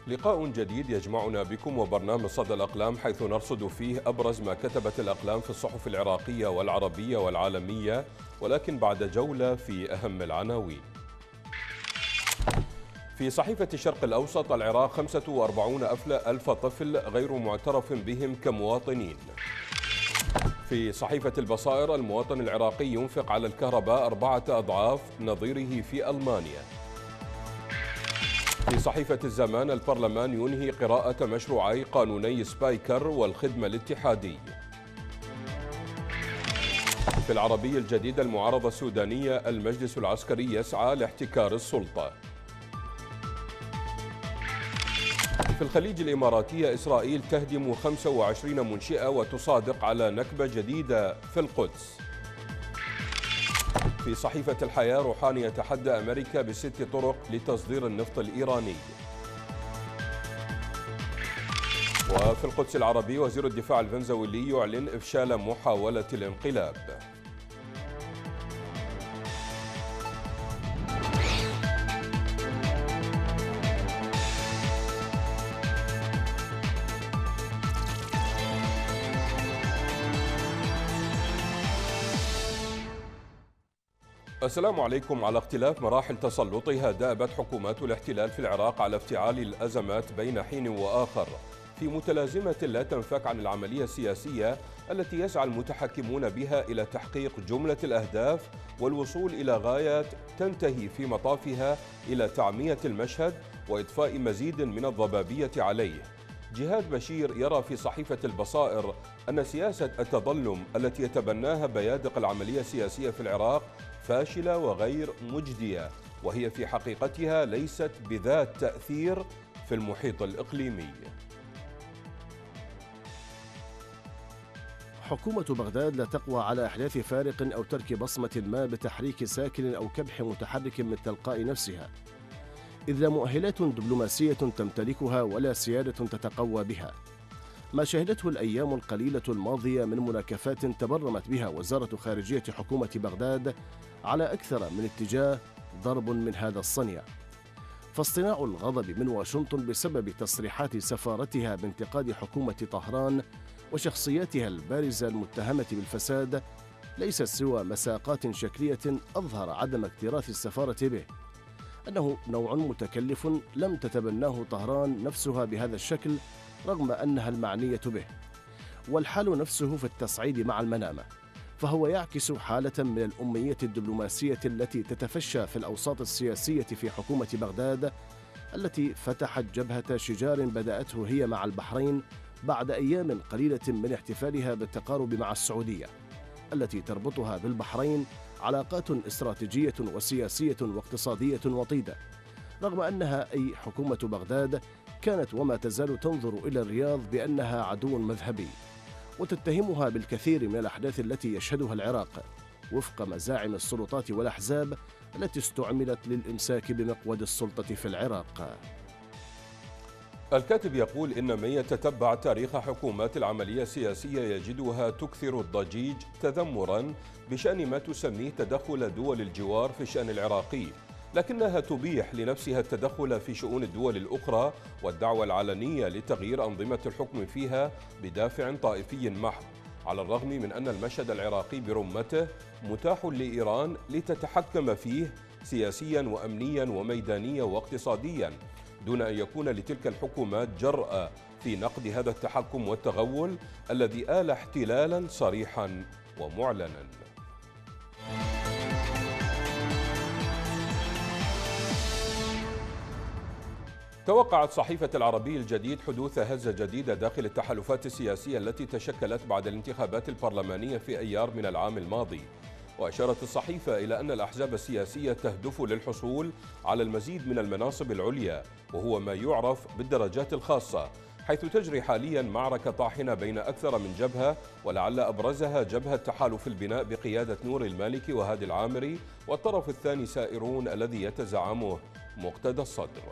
لقاء جديد يجمعنا بكم وبرنامج صدى الأقلام، حيث نرصد فيه أبرز ما كتبت الأقلام في الصحف العراقية والعربية والعالمية، ولكن بعد جولة في أهم العناوين. في صحيفة الشرق الأوسط: العراق 45 ألف طفل غير معترف بهم كمواطنين. في صحيفة البصائر: المواطن العراقي ينفق على الكهرباء 4 أضعاف نظيره في ألمانيا. في صحيفة الزمان: البرلمان ينهي قراءة مشروعي قانوني سبايكر والخدمة الاتحادي. في العربية الجديدة: المعارضة السودانية: المجلس العسكري يسعى لاحتكار السلطة. في الخليج الإماراتية: إسرائيل تهدم 25 منشئة وتصادق على نكبة جديدة في القدس. في صحيفة الحياة: روحاني يتحدى أمريكا ب6 طرق لتصدير النفط الإيراني. وفي القدس العربي: وزير الدفاع الفنزويلي يعلن إفشال محاولة الانقلاب. السلام عليكم. على اختلاف مراحل تسلطها، دأبت حكومات الاحتلال في العراق على افتعال الأزمات بين حين وآخر، في متلازمة لا تنفك عن العملية السياسية التي يسعى المتحكمون بها إلى تحقيق جملة الأهداف والوصول إلى غايات تنتهي في مطافها إلى تعمية المشهد وإضفاء مزيد من الضبابية عليه. جهاد بشير يرى في صحيفة البصائر أن سياسة التظلم التي يتبناها بيادق العملية السياسية في العراق فاشلة وغير مجدية، وهي في حقيقتها ليست بذات تأثير في المحيط الإقليمي. حكومة بغداد لا تقوى على إحداث فارق أو ترك بصمة ما بتحريك ساكن أو كبح متحرك من تلقاء نفسها، إذ لا مؤهلات دبلوماسية تمتلكها ولا سيادة تتقوى بها. ما شهدته الأيام القليلة الماضية من مناكفات تبرمت بها وزارة خارجية حكومة بغداد على أكثر من اتجاه ضرب من هذا الصنيع، فاصطناع الغضب من واشنطن بسبب تصريحات سفارتها بانتقاد حكومة طهران وشخصياتها البارزة المتهمة بالفساد ليست سوى مساقات شكلية أظهر عدم اكتراث السفارة به، أنه نوع متكلف لم تتبناه طهران نفسها بهذا الشكل رغم أنها المعنية به، والحال نفسه في التصعيد مع المنامة، فهو يعكس حالة من الأمية الدبلوماسية التي تتفشى في الأوساط السياسية في حكومة بغداد، التي فتحت جبهة شجار بدأته هي مع البحرين بعد أيام قليلة من احتفالها بالتقارب مع السعودية، التي تربطها بالبحرين علاقات استراتيجية وسياسية واقتصادية وطيدة، رغم أنها أي حكومة بغداد كانت وما تزال تنظر إلى الرياض بأنها عدو مذهبي، وتتهمها بالكثير من الأحداث التي يشهدها العراق وفق مزاعم السلطات والأحزاب التي استعملت للإمساك بمقود السلطة في العراق. الكاتب يقول إن من يتتبع تاريخ حكومات العملية السياسية يجدها تكثر الضجيج تذمرا بشأن ما تسميه تدخل دول الجوار في الشأن العراقي، لكنها تبيح لنفسها التدخل في شؤون الدول الأخرى والدعوة العلنية لتغيير أنظمة الحكم فيها بدافع طائفي محض، على الرغم من أن المشهد العراقي برمته متاح لإيران لتتحكم فيه سياسيا وأمنيا وميدانيا واقتصاديا، دون أن يكون لتلك الحكومات جرأة في نقد هذا التحكم والتغول الذي آل احتلالا صريحا ومعلنا. توقعت صحيفة العربي الجديد حدوث هزة جديدة داخل التحالفات السياسية التي تشكلت بعد الانتخابات البرلمانية في أيار من العام الماضي، وأشارت الصحيفة إلى أن الأحزاب السياسية تهدف للحصول على المزيد من المناصب العليا، وهو ما يعرف بالدرجات الخاصة، حيث تجري حاليا معركة طاحنة بين أكثر من جبهة، ولعل أبرزها جبهة تحالف البناء بقيادة نور المالكي وهادي العامري، والطرف الثاني سائرون الذي يتزعمه مقتدى الصدر.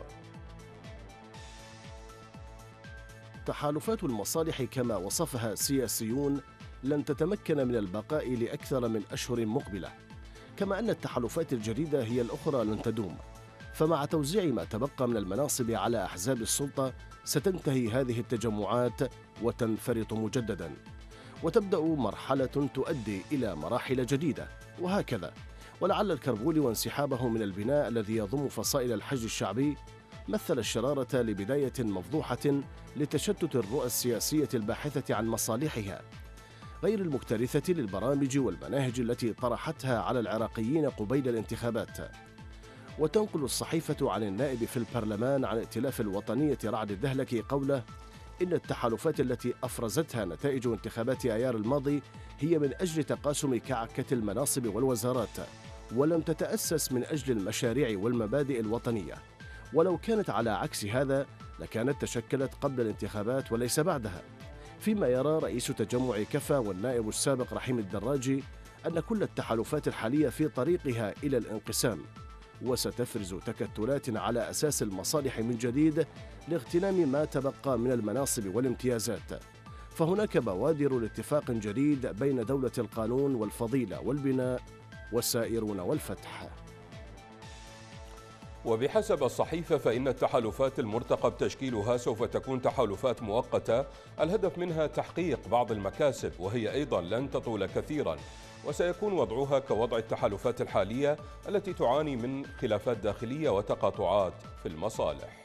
تحالفات المصالح كما وصفها سياسيون لن تتمكن من البقاء لأكثر من أشهر مقبلة، كما أن التحالفات الجديدة هي الأخرى لن تدوم، فمع توزيع ما تبقى من المناصب على أحزاب السلطة ستنتهي هذه التجمعات وتنفرط مجددا، وتبدأ مرحلة تؤدي إلى مراحل جديدة، وهكذا. ولعل الكربولي وانسحابه من البناء الذي يضم فصائل الحشد الشعبي مثل الشرارة لبداية مفضوحة لتشتت الرؤى السياسية الباحثة عن مصالحها غير المكترثة للبرامج والمناهج التي طرحتها على العراقيين قبيل الانتخابات. وتنقل الصحيفة عن النائب في البرلمان عن ائتلاف الوطنية رعد الدهلكي قوله: إن التحالفات التي أفرزتها نتائج انتخابات آيار الماضي هي من أجل تقاسم كعكة المناصب والوزارات، ولم تتأسس من أجل المشاريع والمبادئ الوطنية. ولو كانت على عكس هذا لكانت تشكلت قبل الانتخابات وليس بعدها. فيما يرى رئيس تجمع كفا والنائب السابق رحيم الدراجي أن كل التحالفات الحالية في طريقها إلى الانقسام، وستفرز تكتلات على أساس المصالح من جديد لاغتنام ما تبقى من المناصب والامتيازات. فهناك بوادر لاتفاق جديد بين دولة القانون والفضيلة والبناء والسائرون والفتح. وبحسب الصحيفة فإن التحالفات المرتقب تشكيلها سوف تكون تحالفات مؤقتة الهدف منها تحقيق بعض المكاسب، وهي أيضا لن تطول كثيرا، وسيكون وضعها كوضع التحالفات الحالية التي تعاني من خلافات داخلية وتقاطعات في المصالح.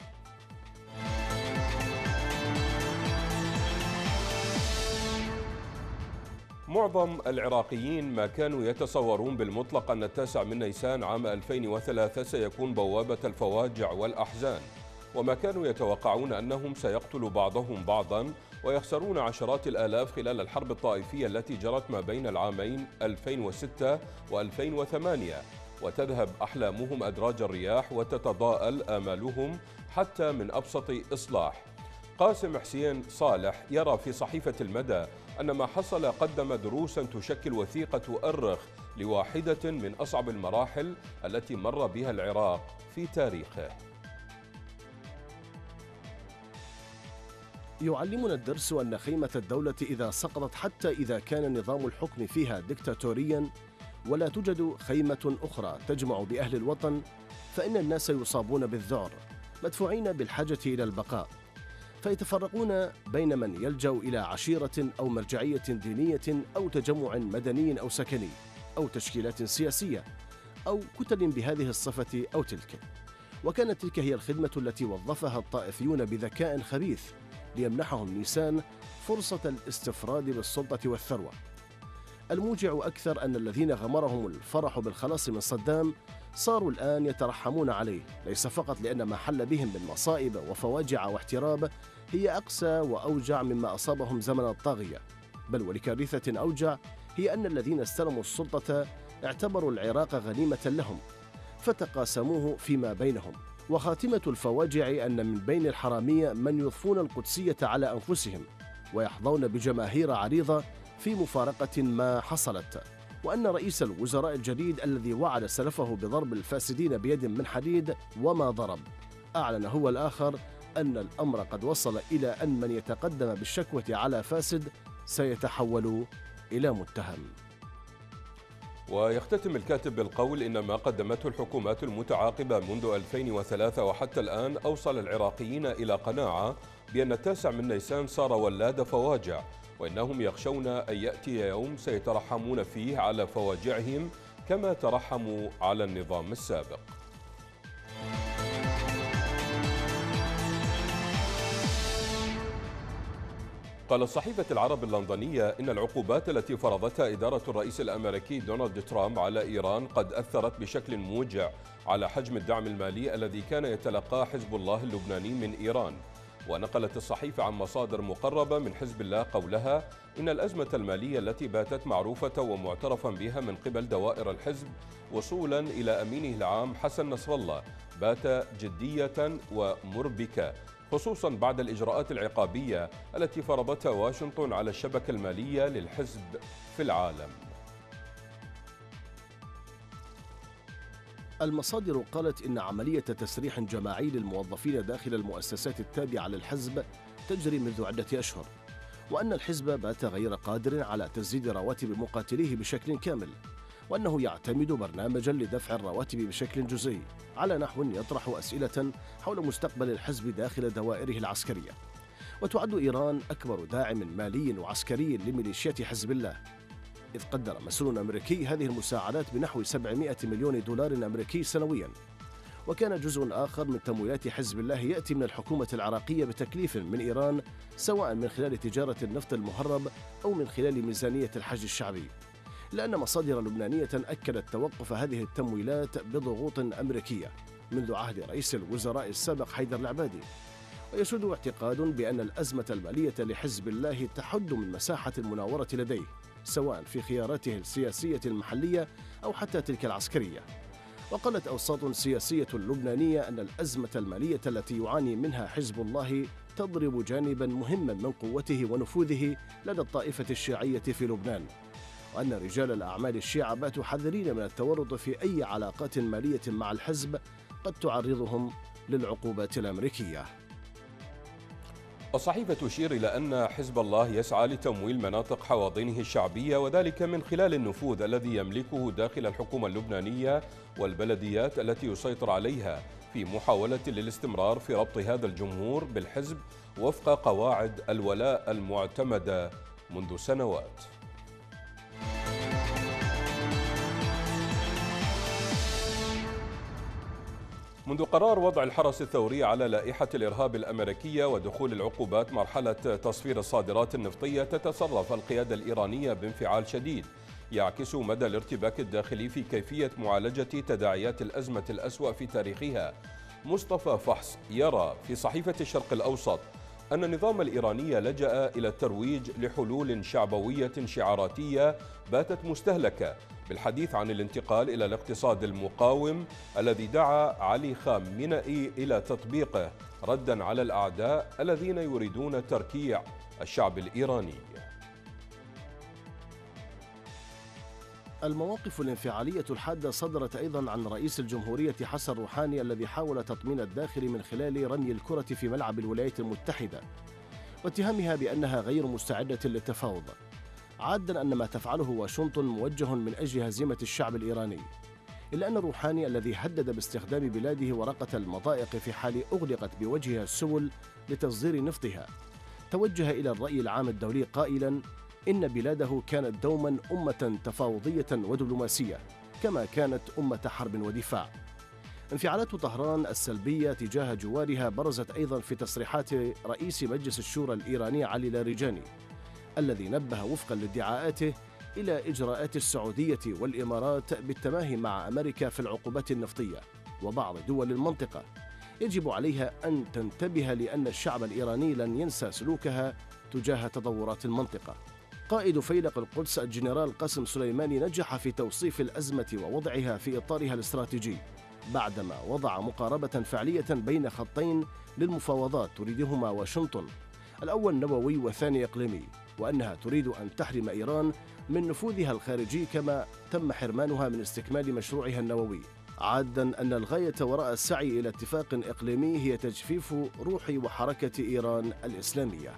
معظم العراقيين ما كانوا يتصورون بالمطلق أن 9 من نيسان عام 2003 سيكون بوابة الفواجع والأحزان، وما كانوا يتوقعون أنهم سيقتل بعضهم بعضا ويخسرون عشرات الآلاف خلال الحرب الطائفية التي جرت ما بين العامين 2006 و2008، وتذهب أحلامهم أدراج الرياح وتتضاءل آمالهم حتى من أبسط إصلاح. قاسم حسين صالح يرى في صحيفة المدى أن ما حصل قدم دروسا تشكل وثيقة تؤرخ لواحدة من أصعب المراحل التي مر بها العراق في تاريخه. يعلمنا الدرس أن خيمة الدولة إذا سقطت، حتى إذا كان نظام الحكم فيها ديكتاتوريا ولا توجد خيمة أخرى تجمع بأهل الوطن، فإن الناس يصابون بالذعر مدفوعين بالحاجة إلى البقاء، فيتفرقون بين من يلجأ إلى عشيرة أو مرجعية دينية أو تجمع مدني أو سكني أو تشكيلات سياسية أو كتل بهذه الصفة أو تلك. وكانت تلك هي الخدمة التي وظفها الطائفيون بذكاء خبيث ليمنحهم نيسان فرصة الاستفراد بالسلطة والثروة. الموجع أكثر أن الذين غمرهم الفرح بالخلاص من صدام صاروا الآن يترحمون عليه، ليس فقط لأن ما حل بهم من مصائب وفواجع واحتراب هي أقسى وأوجع مما أصابهم زمن الطاغية، بل ولكارثة أوجع هي أن الذين استلموا السلطة اعتبروا العراق غنيمة لهم فتقاسموه فيما بينهم. وخاتمة الفواجع أن من بين الحرامية من يضفون القدسية على أنفسهم ويحظون بجماهير عريضة في مفارقة ما حصلت، وأن رئيس الوزراء الجديد الذي وعد سلفه بضرب الفاسدين بيد من حديد وما ضرب أعلن هو الآخر أن الأمر قد وصل إلى أن من يتقدم بالشكوى على فاسد سيتحول إلى متهم. ويختتم الكاتب بالقول إن ما قدمته الحكومات المتعاقبة منذ 2003 وحتى الآن أوصل العراقيين إلى قناعة بأن 9 من نيسان صار ولاد فواجع، وإنهم يخشون أن يأتي يوم سيترحمون فيه على فواجعهم كما ترحموا على النظام السابق. قالت صحيفة العرب اللندنية إن العقوبات التي فرضتها إدارة الرئيس الأمريكي دونالد ترامب على إيران قد أثرت بشكل موجع على حجم الدعم المالي الذي كان يتلقاه حزب الله اللبناني من إيران. ونقلت الصحيفة عن مصادر مقربة من حزب الله قولها إن الأزمة المالية التي باتت معروفة ومعترفا بها من قبل دوائر الحزب وصولا إلى أمينه العام حسن نصر الله بات جدية ومربكة، خصوصا بعد الإجراءات العقابية التي فرضتها واشنطن على الشبكة المالية للحزب في العالم. المصادر قالت إن عملية تسريح جماعي للموظفين داخل المؤسسات التابعة للحزب تجري منذ عدة أشهر، وأن الحزب بات غير قادر على تسديد رواتب مقاتليه بشكل كامل، وأنه يعتمد برنامجا لدفع الرواتب بشكل جزئي على نحو يطرح أسئلة حول مستقبل الحزب داخل دوائره العسكرية. وتعد إيران أكبر داعم مالي وعسكري لميليشيات حزب الله، إذ قدر مسؤول أمريكي هذه المساعدات بنحو 700 مليون دولار أمريكي سنويا. وكان جزء آخر من تمويلات حزب الله يأتي من الحكومة العراقية بتكليف من إيران، سواء من خلال تجارة النفط المهرب أو من خلال ميزانية الحج الشعبي، لأن مصادر لبنانية أكدت توقف هذه التمويلات بضغوط أمريكية منذ عهد رئيس الوزراء السابق حيدر العبادي. ويسود اعتقاد بأن الأزمة المالية لحزب الله تحد من مساحة المناورة لديه، سواء في خياراته السياسية المحلية أو حتى تلك العسكرية. وقالت أوساط سياسية لبنانية أن الأزمة المالية التي يعاني منها حزب الله تضرب جانبا مهما من قوته ونفوذه لدى الطائفة الشيعية في لبنان، وأن رجال الأعمال الشيعة باتوا حذرين من التورط في أي علاقات مالية مع الحزب قد تعرضهم للعقوبات الأمريكية. الصحيفة تشير إلى أن حزب الله يسعى لتمويل مناطق حواضنه الشعبية، وذلك من خلال النفوذ الذي يملكه داخل الحكومة اللبنانية والبلديات التي يسيطر عليها، في محاولة للاستمرار في ربط هذا الجمهور بالحزب وفق قواعد الولاء المعتمدة منذ سنوات. منذ قرار وضع الحرس الثوري على لائحة الإرهاب الأمريكية ودخول العقوبات مرحلة تصفير الصادرات النفطية، تتصرف القيادة الإيرانية بانفعال شديد يعكس مدى الارتباك الداخلي في كيفية معالجة تداعيات الأزمة الأسوأ في تاريخها. مصطفى فحص يرى في صحيفة الشرق الأوسط أن النظام الإيراني لجأ إلى الترويج لحلول شعبوية شعاراتية باتت مستهلكة، بالحديث عن الانتقال إلى الاقتصاد المقاوم الذي دعا علي خامنئي إلى تطبيقه ردا على الأعداء الذين يريدون تركيع الشعب الإيراني. المواقف الانفعالية الحادة صدرت أيضا عن رئيس الجمهورية حسن روحاني، الذي حاول تطمين الداخل من خلال رمي الكرة في ملعب الولايات المتحدة واتهامها بأنها غير مستعدة للتفاوض، عادا أن ما تفعله واشنطن موجه من أجل هزيمة الشعب الإيراني. إلا أن روحاني الذي هدد باستخدام بلاده ورقة المضائق في حال أغلقت بوجهها السبل لتصدير نفطها، توجه إلى الرأي العام الدولي قائلا إن بلاده كانت دوما أمة تفاوضية ودبلوماسية، كما كانت أمة حرب ودفاع. انفعالات طهران السلبية تجاه جوارها برزت أيضا في تصريحات رئيس مجلس الشورى الإيراني علي لاريجاني، الذي نبه وفقا لادعاءاته إلى إجراءات السعودية والإمارات بالتماهي مع أمريكا في العقوبات النفطية، وبعض دول المنطقة يجب عليها أن تنتبه لأن الشعب الإيراني لن ينسى سلوكها تجاه تطورات المنطقة. قائد فيلق القدس الجنرال قاسم سليماني نجح في توصيف الأزمة ووضعها في إطارها الاستراتيجي، بعدما وضع مقاربة فعلية بين خطين للمفاوضات تريدهما واشنطن، الأول نووي والثاني إقليمي، وأنها تريد أن تحرم إيران من نفوذها الخارجي كما تم حرمانها من استكمال مشروعها النووي، عادا أن الغاية وراء السعي إلى اتفاق إقليمي هي تجفيف روح وحركة إيران الإسلامية.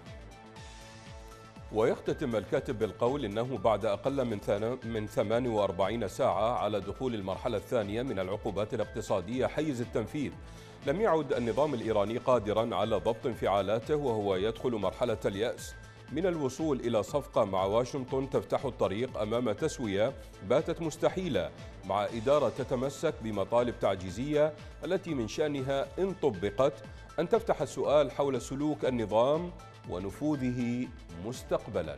ويختتم الكاتب بالقول إنه بعد أقل من 48 ساعة على دخول المرحلة الثانية من العقوبات الاقتصادية حيز التنفيذ، لم يعد النظام الإيراني قادرا على ضبط انفعالاته، وهو يدخل مرحلة اليأس من الوصول إلى صفقة مع واشنطن تفتح الطريق أمام تسوية باتت مستحيلة مع إدارة تتمسك بمطالب تعجيزية التي من شأنها إن طبقت أن تفتح السؤال حول سلوك النظام ونفوذه مستقبلاً.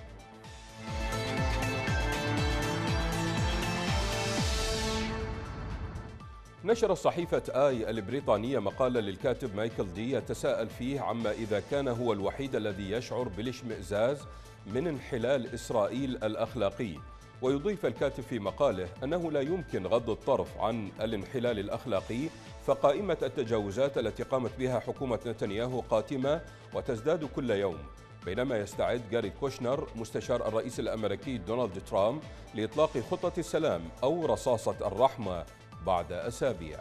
نشرت صحيفة آي البريطانية مقالا للكاتب مايكل دي يتساءل فيه عما إذا كان هو الوحيد الذي يشعر بالاشمئزاز من انحلال إسرائيل الأخلاقي. ويضيف الكاتب في مقاله أنه لا يمكن غض الطرف عن الانحلال الأخلاقي، فقائمة التجاوزات التي قامت بها حكومة نتنياهو قاتمة وتزداد كل يوم، بينما يستعد جاري كوشنر مستشار الرئيس الأمريكي دونالد ترامب لإطلاق خطة السلام أو رصاصة الرحمة بعد أسابيع.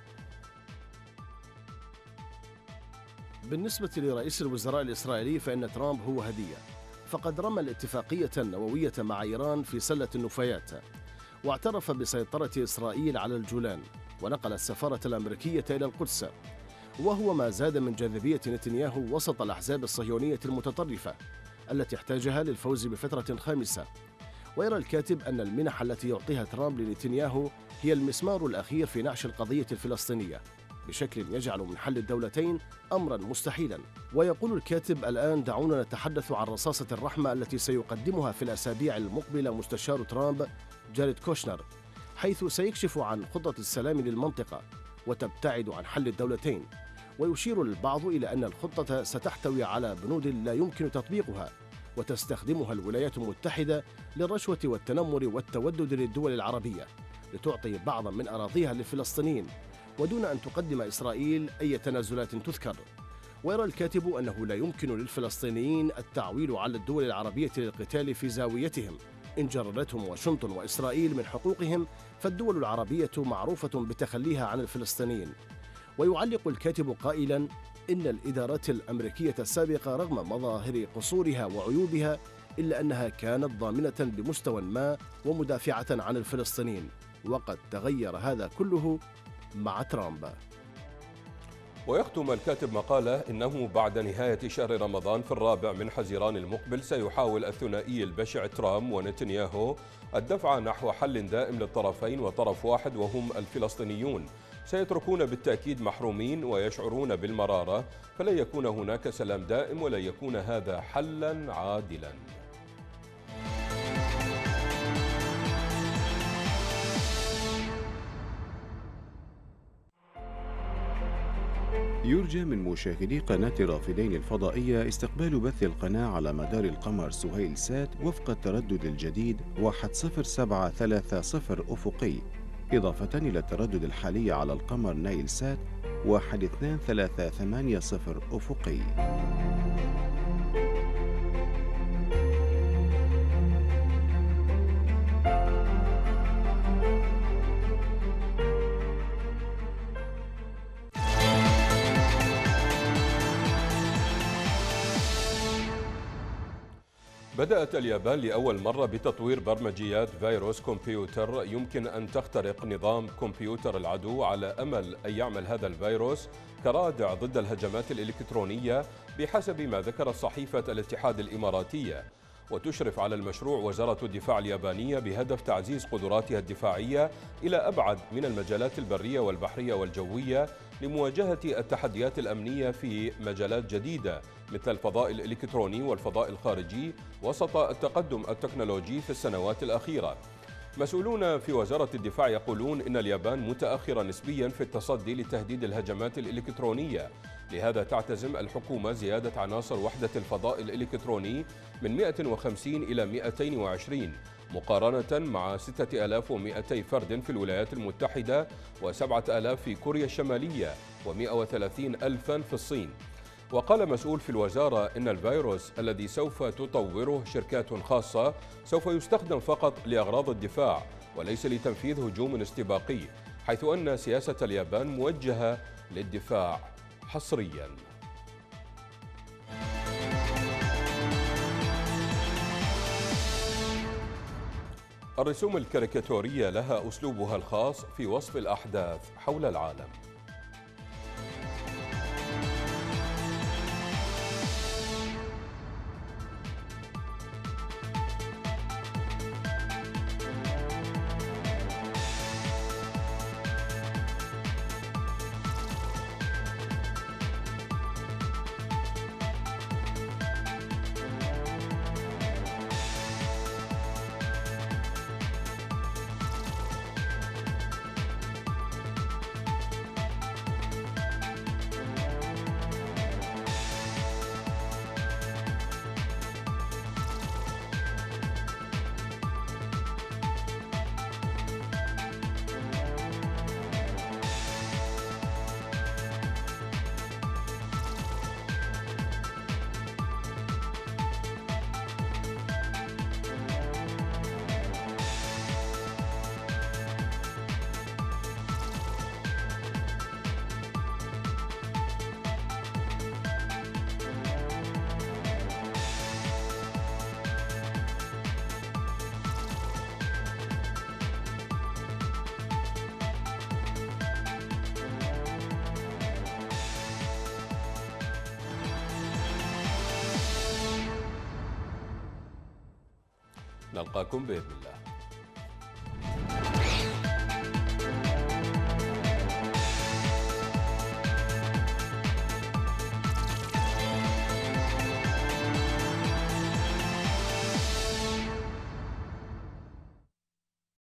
بالنسبة لرئيس الوزراء الإسرائيلي فإن ترامب هو هدية، فقد رمى الاتفاقية النووية مع إيران في سلة النفايات، واعترف بسيطرة إسرائيل على الجولان، ونقل السفارة الأمريكية إلى القدس، وهو ما زاد من جاذبية نتنياهو وسط الأحزاب الصهيونية المتطرفة التي احتاجها للفوز بفترة خامسة. ويرى الكاتب أن المنح التي يعطيها ترامب لنتنياهو هي المسمار الأخير في نعش القضية الفلسطينية بشكل يجعل من حل الدولتين أمرا مستحيلا. ويقول الكاتب: الآن دعونا نتحدث عن رصاصة الرحمة التي سيقدمها في الأسابيع المقبلة مستشار ترامب جاريد كوشنر، حيث سيكشف عن خطة السلام للمنطقة وتبتعد عن حل الدولتين. ويشير البعض إلى أن الخطة ستحتوي على بنود لا يمكن تطبيقها، وتستخدمها الولايات المتحدة للرشوة والتنمر والتودد للدول العربية لتعطي بعضا من أراضيها للفلسطينيين، ودون أن تقدم إسرائيل أي تنازلات تذكر. ويرى الكاتب أنه لا يمكن للفلسطينيين التعويل على الدول العربية للقتال في زاويتهم. إن جردتهم واشنطن وإسرائيل من حقوقهم، فالدول العربية معروفة بتخليها عن الفلسطينيين. ويعلق الكاتب قائلا: إن الإدارات الأمريكية السابقة رغم مظاهر قصورها وعيوبها إلا أنها كانت ضامنة بمستوى ما ومدافعة عن الفلسطينيين، وقد تغير هذا كله مع ترامب. ويختم الكاتب مقاله: إنه بعد نهاية شهر رمضان في الرابع من حزيران المقبل سيحاول الثنائي البشع ترامب ونتنياهو الدفع نحو حل دائم للطرفين، وطرف واحد وهم الفلسطينيون سيتركون بالتأكيد محرومين ويشعرون بالمرارة، فلن يكون هناك سلام دائم ولن يكون هذا حلا عادلا. يرجى من مشاهدي قناة رافدين الفضائية استقبال بث القناة على مدار القمر سهيل سات وفق التردد الجديد 10730 أفقي، إضافة إلى التردد الحالي على القمر نايل سات 12380 أفقي. بدأت اليابان لأول مرة بتطوير برمجيات فيروس كمبيوتر يمكن أن تخترق نظام كمبيوتر العدو، على أمل أن يعمل هذا الفيروس كرادع ضد الهجمات الإلكترونية بحسب ما ذكرت صحيفة الاتحاد الإماراتية. وتشرف على المشروع وزارة الدفاع اليابانية بهدف تعزيز قدراتها الدفاعية إلى أبعد من المجالات البرية والبحرية والجوية لمواجهة التحديات الأمنية في مجالات جديدة مثل الفضاء الإلكتروني والفضاء الخارجي وسط التقدم التكنولوجي في السنوات الأخيرة. مسؤولون في وزارة الدفاع يقولون إن اليابان متأخرة نسبيا في التصدي لتهديد الهجمات الإلكترونية، لهذا تعتزم الحكومة زيادة عناصر وحدة الفضاء الإلكتروني من 150 إلى 220 مقارنة مع 6200 فرد في الولايات المتحدة و7000 في كوريا الشمالية و130,000 في الصين. وقال مسؤول في الوزارة إن الفيروس الذي سوف تطوره شركات خاصة سوف يستخدم فقط لأغراض الدفاع وليس لتنفيذ هجوم استباقي، حيث أن سياسة اليابان موجهة للدفاع حصرياً. الرسوم الكاريكاتورية لها أسلوبها الخاص في وصف الأحداث حول العالم. نلقاكم بإذن الله.